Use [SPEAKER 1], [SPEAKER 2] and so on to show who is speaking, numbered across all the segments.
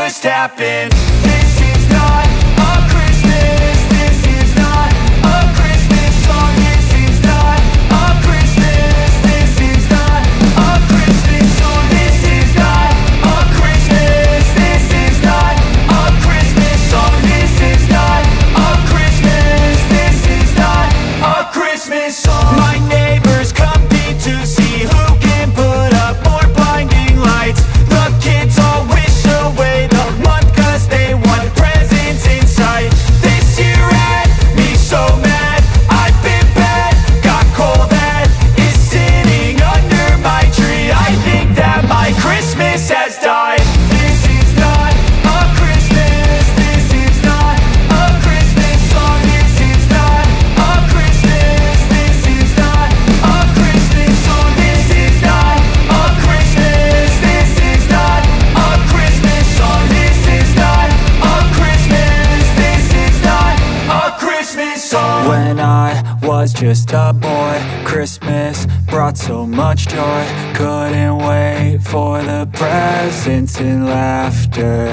[SPEAKER 1] just happened. This is not a Christmas. This is not a Christmas song. This is not a Christmas. This is not a Christmas song. This is not a Christmas. This is not a Christmas song. This is not a Christmas. This is not a Christmas song. My neighbors compete to see who can put up more blinding lights. The kids all wish away the month 'cause they want presents in sight. This year had me so mad, I've been bad, got coal that is sitting under my tree. I think that my Christmas has died. This is not a Christmas. This is not a Christmas song. This is not a Christmas. This is not a Christmas song. This is not a Christmas. This is not a Christmas song. This is not a Christmas. This is not a Christmas song. When I was just a boy, Christmas brought so much joy. Couldn't wait for the presents and laughter.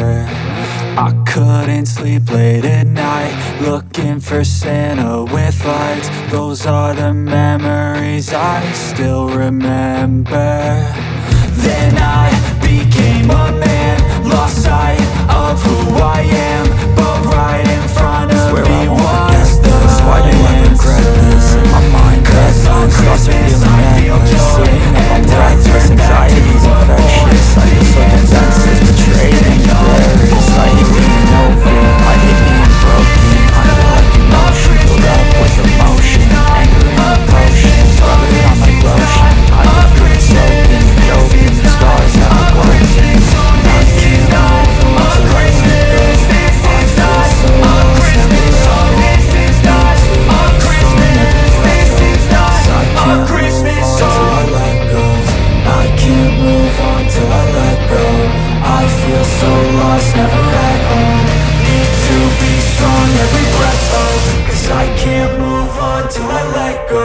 [SPEAKER 1] I couldn't sleep late at night, looking for Santa with lights. Those are the memories I still remember. Then I became a man, lost sight of who I am, but right in front of me was the
[SPEAKER 2] Why do I regret this? In my mind, cause I'm lost and feeling endless. Sitting up on breathless, anxiety's infectious. I feel so defenseless, betrayed and hilarious. I hate being over, I hate being broken. I feel like emotion filled up with emotion. Anger in a potion, rub it on like lotion. I can feel it soaking, joking, the scars have it working. I can't move on to the Christmas. This is not a Christmas song. This is not a Christmas. This is not a Christmas song. I can't move on till I let go. I feel so lost, never at home. Need to be strong, every breath hold. 'Cause I can't move on till I let go.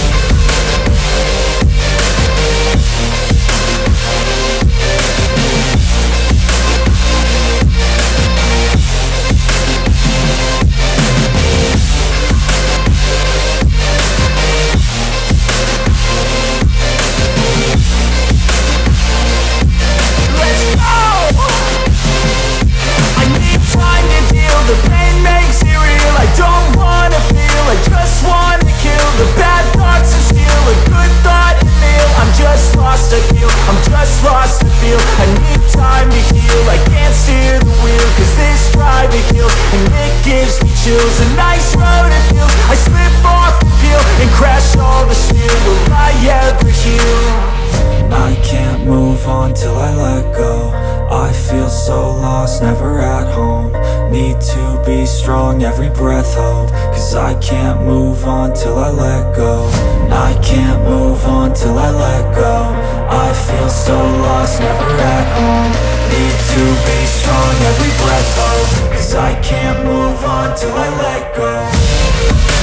[SPEAKER 2] The pain makes it real. I don't wanna feel, I just wanna kill the bad thoughts and steal a good thought and meal. I'm just lost, I feel, I'm just lost, I feel. I need time to heal, I can't steer the wheel, 'cause this drive it kills, and it gives me chills. A nice road it feels, I slip off the peel and crash all the steel. Will I ever heal? I can't move on till I let go. I feel so lost, never at home. Need to be strong, every breath hold. 'Cause I can't move on till I let go. I can't move on till I let go. I feel so lost, never at home. Need to be strong, every breath hold. 'Cause I can't move on till I let go.